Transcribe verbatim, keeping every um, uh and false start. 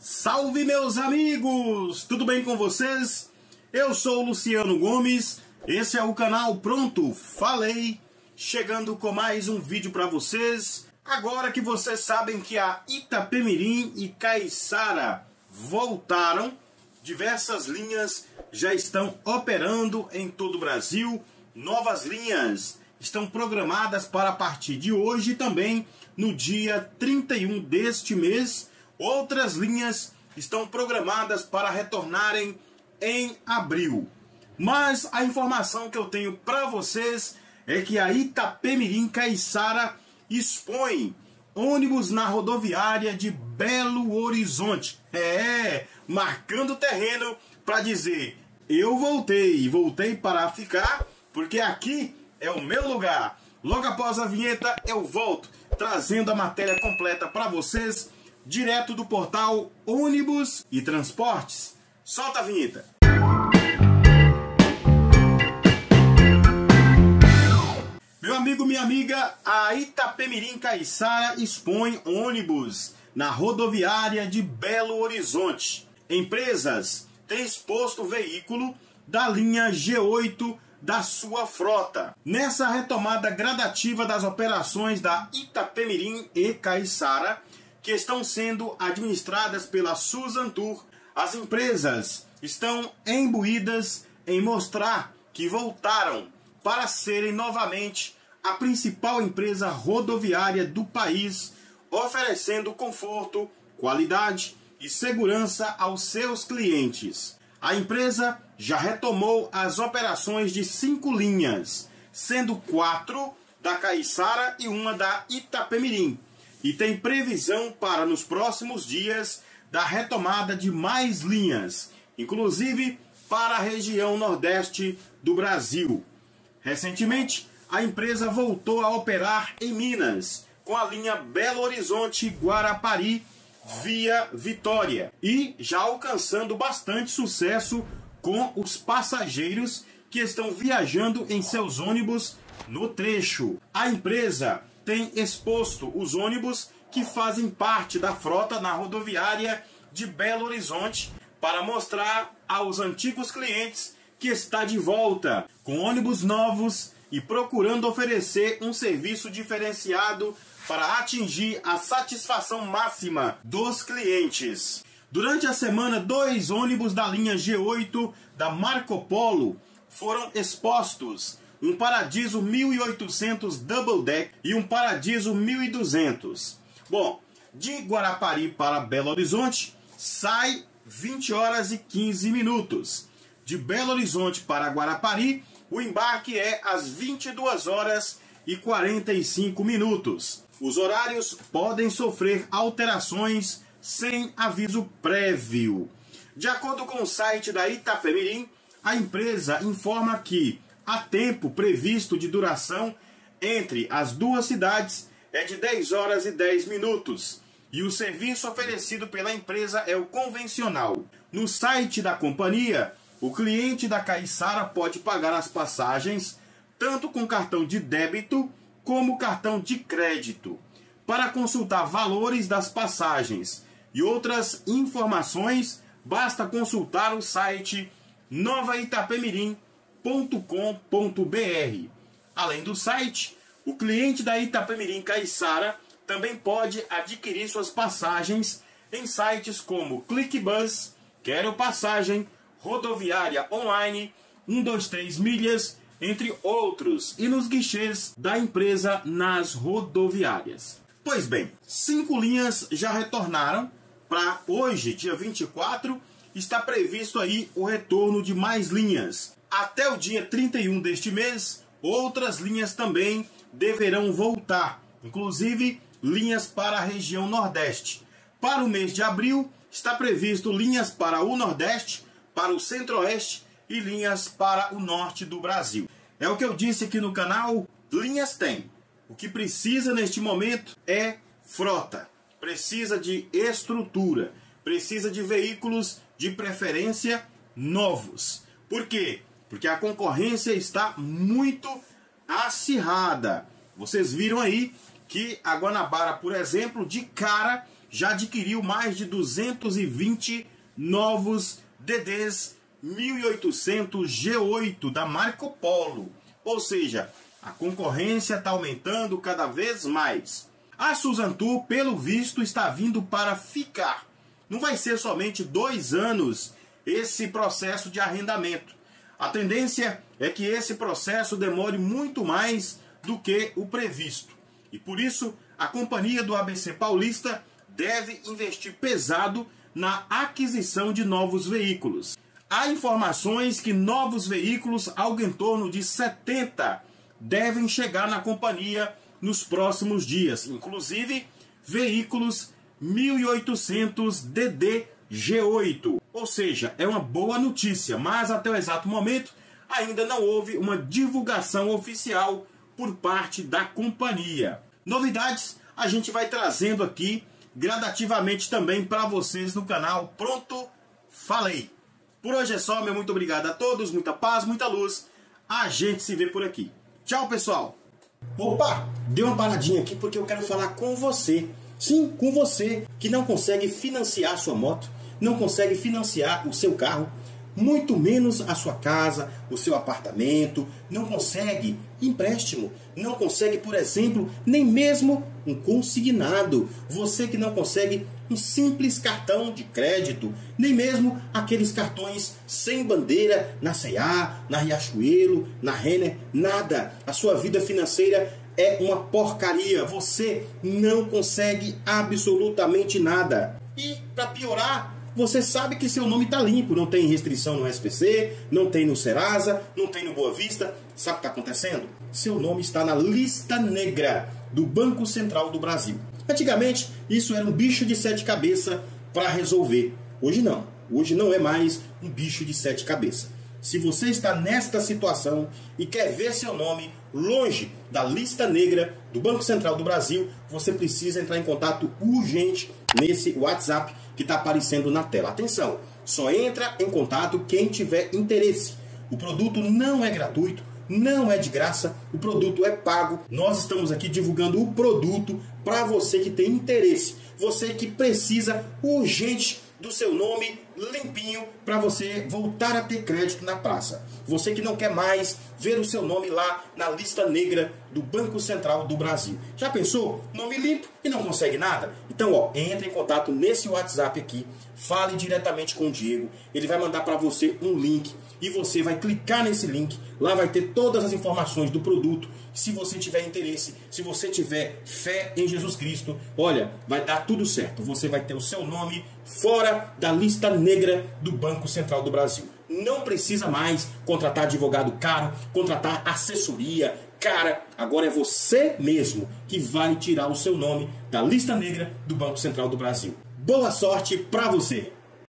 Salve, meus amigos! Tudo bem com vocês? Eu sou o Luciano Gomes, esse é o canal Pronto Falei, chegando com mais um vídeo para vocês. Agora que vocês sabem que a Itapemirim e Caiçara voltaram, diversas linhas já estão operando em todo o Brasil. Novas linhas estão programadas para a partir de hoje e também no dia trinta e um deste mês. Outras linhas estão programadas para retornarem em abril. Mas a informação que eu tenho para vocês é que a Itapemirim Caiçara expõe ônibus na rodoviária de Belo Horizonte. É, marcando terreno para dizer: eu voltei e voltei para ficar, porque aqui é o meu lugar. Logo após a vinheta eu volto trazendo a matéria completa para vocês, direto do portal Ônibus e Transportes. Solta a vinheta. Meu amigo, minha amiga, a Itapemirim Caiçara expõe ônibus na rodoviária de Belo Horizonte. Empresas têm exposto o veículo da linha G oito da sua frota. Nessa retomada gradativa das operações da Itapemirim e Caiçara, que estão sendo administradas pela Suzantur, as empresas estão imbuídas em mostrar que voltaram para serem novamente a principal empresa rodoviária do país, oferecendo conforto, qualidade e segurança aos seus clientes. A empresa já retomou as operações de cinco linhas, sendo quatro da Caiçara e uma da Itapemirim, e tem previsão para nos próximos dias da retomada de mais linhas, inclusive para a região nordeste do Brasil. Recentemente, a empresa voltou a operar em Minas, com a linha Belo Horizonte-Guarapari via Vitória, e já alcançando bastante sucesso com os passageiros que estão viajando em seus ônibus no trecho. A empresa tem exposto os ônibus que fazem parte da frota na rodoviária de Belo Horizonte para mostrar aos antigos clientes que está de volta com ônibus novos e procurando oferecer um serviço diferenciado para atingir a satisfação máxima dos clientes. Durante a semana, dois ônibus da linha G oito da Marco Polo foram expostos, um Paradiso mil e oitocentos Double Deck e um Paradiso mil e duzentos. Bom, de Guarapari para Belo Horizonte sai vinte horas e quinze minutos. De Belo Horizonte para Guarapari, o embarque é às vinte e duas horas e quarenta e cinco minutos. Os horários podem sofrer alterações sem aviso prévio. De acordo com o site da Itapemirim, a empresa informa que a tempo previsto de duração entre as duas cidades é de dez horas e dez minutos e o serviço oferecido pela empresa é o convencional. No site da companhia, o cliente da Caiçara pode pagar as passagens tanto com cartão de débito como cartão de crédito. Para consultar valores das passagens e outras informações, basta consultar o site nova itapemirim ponto com ponto br. Além do site, o cliente da Itapemirim Caiçara também pode adquirir suas passagens em sites como ClickBus, Quero Passagem, Rodoviária Online, um dois três Milhas, entre outros, e nos guichês da empresa nas rodoviárias. Pois bem, cinco linhas já retornaram. Para hoje, dia vinte e quatro, está previsto aí o retorno de mais linhas. Até o dia trinta e um deste mês, outras linhas também deverão voltar, inclusive linhas para a região Nordeste. Para o mês de abril, está previsto linhas para o Nordeste, para o Centro-Oeste e linhas para o Norte do Brasil. É o que eu disse aqui no canal, linhas tem. O que precisa neste momento é frota, precisa de estrutura, precisa de veículos de preferência novos. Por quê? Porque a concorrência está muito acirrada. Vocês viram aí que a Guanabara, por exemplo, de cara já adquiriu mais de duzentos e vinte novos D Ds mil e oitocentos G oito da Marco Polo. Ou seja, a concorrência está aumentando cada vez mais. A Suzan Tour, pelo visto, está vindo para ficar. Não vai ser somente dois anos esse processo de arrendamento. A tendência é que esse processo demore muito mais do que o previsto. E por isso, a companhia do A B C Paulista deve investir pesado na aquisição de novos veículos. Há informações que novos veículos, algo em torno de setenta, devem chegar na companhia nos próximos dias. Inclusive, veículos mil e oitocentos D D G oito. Ou seja, é uma boa notícia, mas até o exato momento ainda não houve uma divulgação oficial por parte da companhia. Novidades a gente vai trazendo aqui gradativamente também para vocês no canal Pronto Falei. Por hoje é só, meu muito obrigado a todos, muita paz, muita luz. A gente se vê por aqui. Tchau, pessoal. Opa, deu uma paradinha aqui porque eu quero falar com você. Sim, com você que não consegue financiar a sua moto, não consegue financiar o seu carro, muito menos a sua casa, o seu apartamento, não consegue empréstimo, não consegue, por exemplo, nem mesmo um consignado. Você que não consegue um simples cartão de crédito, nem mesmo aqueles cartões sem bandeira na C e A, na Riachuelo, na Renner, nada. A sua vida financeira é uma porcaria. Você não consegue absolutamente nada. E para piorar, você sabe que seu nome está limpo, não tem restrição no S P C, não tem no Serasa, não tem no Boa Vista. Sabe o que está acontecendo? Seu nome está na lista negra do Banco Central do Brasil. Antigamente, isso era um bicho de sete cabeças para resolver. Hoje não. Hoje não é mais um bicho de sete cabeças. Se você está nesta situação e quer ver seu nome longe da lista negra do Banco Central do Brasil, você precisa entrar em contato urgente nesse WhatsApp que está aparecendo na tela. Atenção, só entra em contato quem tiver interesse. O produto não é gratuito, não é de graça, o produto é pago. Nós estamos aqui divulgando o produto para você que tem interesse, você que precisa urgente do seu nome limpinho para você voltar a ter crédito na praça. Você que não quer mais ver o seu nome lá na lista negra do Banco Central do Brasil. Já pensou? Nome limpo e não consegue nada? Então, ó, entre em contato nesse WhatsApp aqui, fale diretamente com o Diego. Ele vai mandar para você um link e você vai clicar nesse link. Lá vai ter todas as informações do produto. Se você tiver interesse, se você tiver fé em Jesus Cristo, olha, vai dar tudo certo. Você vai ter o seu nome fora da lista negra do Banco Central do Brasil. Não precisa mais contratar advogado caro, contratar assessoria cara. Agora é você mesmo que vai tirar o seu nome da lista negra do Banco Central do Brasil. Boa sorte para você!